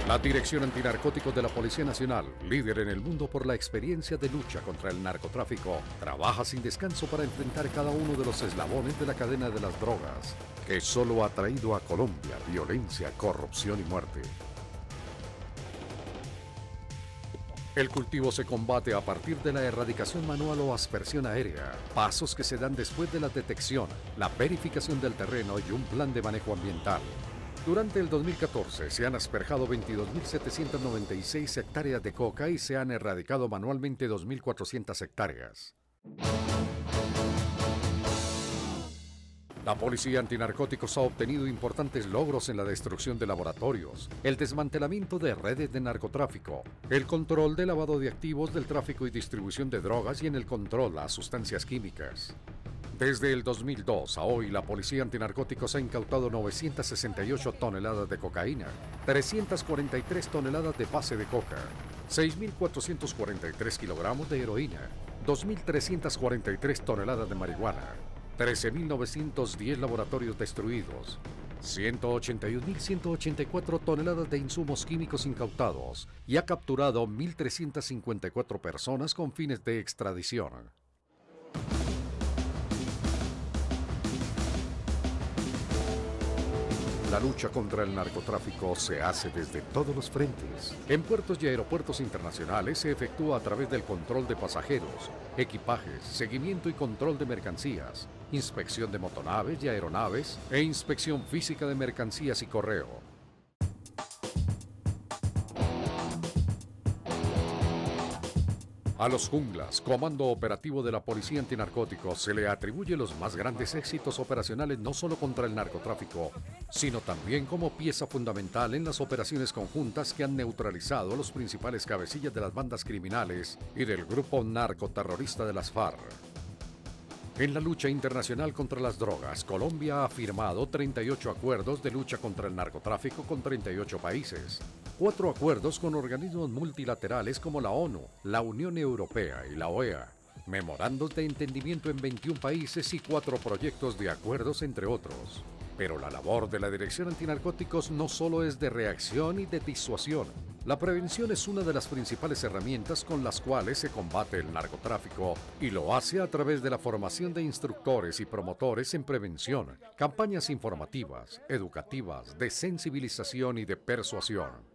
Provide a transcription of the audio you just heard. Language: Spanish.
La Dirección Antinarcóticos de la Policía Nacional, líder en el mundo por la experiencia de lucha contra el narcotráfico, trabaja sin descanso para enfrentar cada uno de los eslabones de la cadena de las drogas, que solo ha traído a Colombia violencia, corrupción y muerte. El cultivo se combate a partir de la erradicación manual o aspersión aérea, pasos que se dan después de la detección, la verificación del terreno y un plan de manejo ambiental. Durante el 2014 se han asperjado 22.796 hectáreas de coca y se han erradicado manualmente 2.400 hectáreas. La Policía Antinarcóticos ha obtenido importantes logros en la destrucción de laboratorios, el desmantelamiento de redes de narcotráfico, el control de lavado de activos del tráfico y distribución de drogas y en el control a sustancias químicas. Desde el 2002 a hoy, la Policía Antinarcóticos ha incautado 968 toneladas de cocaína, 343 toneladas de base de coca, 6.443 kilogramos de heroína, 2.343 toneladas de marihuana, 13.910 laboratorios destruidos, 181.184 toneladas de insumos químicos incautados y ha capturado 1.354 personas con fines de extradición. La lucha contra el narcotráfico se hace desde todos los frentes. En puertos y aeropuertos internacionales se efectúa a través del control de pasajeros, equipajes, seguimiento y control de mercancías, inspección de motonaves y aeronaves e inspección física de mercancías y correo. A los Junglas, Comando Operativo de la Policía Antinarcóticos, se le atribuye los más grandes éxitos operacionales no solo contra el narcotráfico, sino también como pieza fundamental en las operaciones conjuntas que han neutralizado a los principales cabecillas de las bandas criminales y del grupo narcoterrorista de las FARC. En la lucha internacional contra las drogas, Colombia ha firmado 38 acuerdos de lucha contra el narcotráfico con 38 países. 4 acuerdos con organismos multilaterales como la ONU, la Unión Europea y la OEA, memorandos de entendimiento en 21 países y 4 proyectos de acuerdos entre otros. Pero la labor de la Dirección Antinarcóticos no solo es de reacción y de disuasión. La prevención es una de las principales herramientas con las cuales se combate el narcotráfico y lo hace a través de la formación de instructores y promotores en prevención, campañas informativas, educativas, de sensibilización y de persuasión.